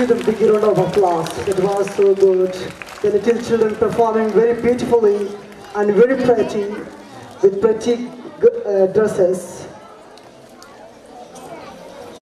give them a big round of applause. It was so good. The little children performing very beautifully and very pretty with pretty dresses.